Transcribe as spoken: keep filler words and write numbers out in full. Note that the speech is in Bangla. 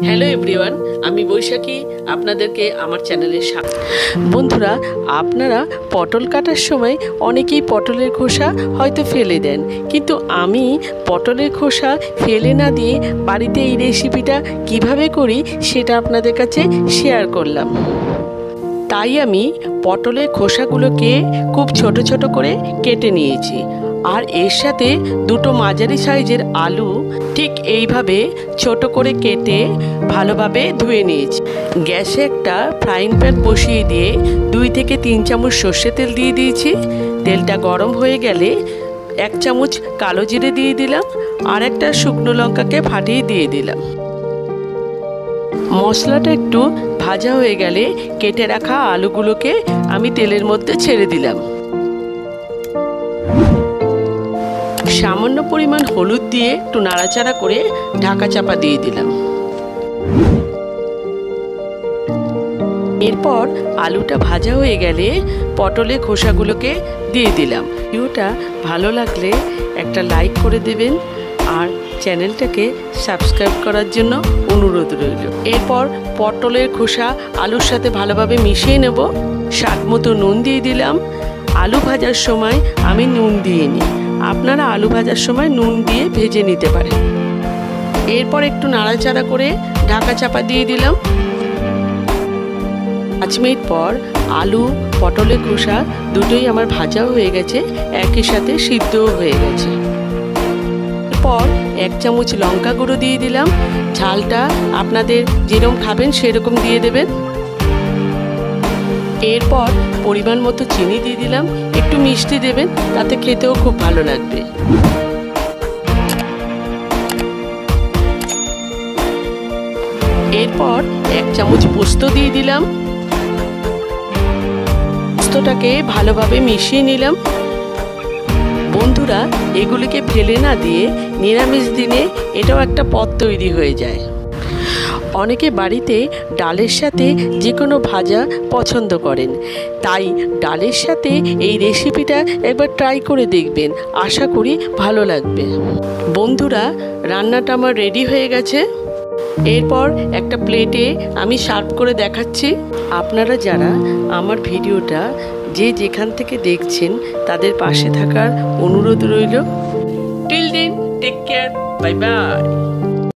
হ্যালো এভরিওয়ান, আমি বৈশাখী আপনাদেরকে আমার চ্যানেলে স্বাগত। বন্ধুরা, আপনারা পটল কাটার সময় অনেকেই পটলের খোসা হয়তো ফেলে দেন, কিন্তু আমি পটলের খোসা ফেলে না দিয়ে বাড়িতে এই রেসিপিটা কিভাবে করি সেটা আপনাদের কাছে শেয়ার করলাম। তাই আমি পটলের খোসাগুলোকে খুব ছোট ছোট করে কেটে নিয়েছি, আর এর সাথে দুটো মাঝারি সাইজের আলু ঠিক এইভাবে ছোট করে কেটে ভালোভাবে ধুয়ে নিয়েছি। গ্যাসে একটা ফ্রাইং প্যান বসিয়ে দিয়ে দুই থেকে তিন চামচ সর্ষে তেল দিয়ে দিয়েছি। তেলটা গরম হয়ে গেলে এক চামচ কালো জিরে দিয়ে দিলাম, আর একটা শুকনো লঙ্কাকে ফাটিয়ে দিয়ে দিলাম। মশলাটা একটু ভাজা হয়ে গেলে কেটে রাখা আলুগুলোকে আমি তেলের মধ্যে ছেড়ে দিলাম। সামান্য পরিমাণ হলুদ দিয়ে একটু নাড়াচাড়া করে ঢাকা চাপা দিয়ে দিলাম। এরপর আলুটা ভাজা হয়ে গেলে পটলের খোসাগুলোকে দিয়ে দিলাম। ভিডিওটা ভালো লাগলে একটা লাইক করে দেবেন, আর চ্যানেলটাকে সাবস্ক্রাইব করার জন্য অনুরোধ রইল। এরপর পটলের খোসা আলুর সাথে ভালোভাবে মিশিয়ে নেব। স্বাদ মতো নুন দিয়ে দিলাম। আলু ভাজার সময় আমি নুন দিয়ে নিই, আপনারা আলু ভাজার সময় নুন দিয়ে ভেজে নিতে পারেন। এরপর একটু নাড়াচাড়া করে ঢাকা চাপা দিয়ে দিলাম। পাঁচ মিনিট পর আলু পটলের খোসা দুটোই আমার ভাজাও হয়ে গেছে, একই সাথে সিদ্ধও হয়ে গেছে। এরপর এক চামচ লঙ্কা গুঁড়ো দিয়ে দিলাম। ঝালটা আপনাদের যেরকম খাবেন সেরকম দিয়ে দেবেন। এরপর পরিমাণ মতো চিনি দিয়ে দিলাম। একটু মিষ্টি দেবেন, তাতে খেতেও খুব ভালো লাগবে। এরপর এক চামচ পোস্ত দিয়ে দিলাম। পোস্তটাকে ভালোভাবে মিশিয়ে নিলাম। বন্ধুরা, এগুলিকে ফেলে না দিয়ে নিরামিষ দিনে এটাও একটা পদ তৈরি হয়ে যায়। অনেকে বাড়িতে ডালের সাথে যে কোনো ভাজা পছন্দ করেন, তাই ডালের সাথে এই রেসিপিটা একবার ট্রাই করে দেখবেন, আশা করি ভালো লাগবে। বন্ধুরা, রান্নাটা আমার রেডি হয়ে গেছে। এরপর একটা প্লেটে আমি সার্ভ করে দেখাচ্ছি। আপনারা যারা আমার ভিডিওটা যে যেখান থেকে দেখছেন তাদের পাশে থাকার অনুরোধ রইল। Till then, take care, bye by.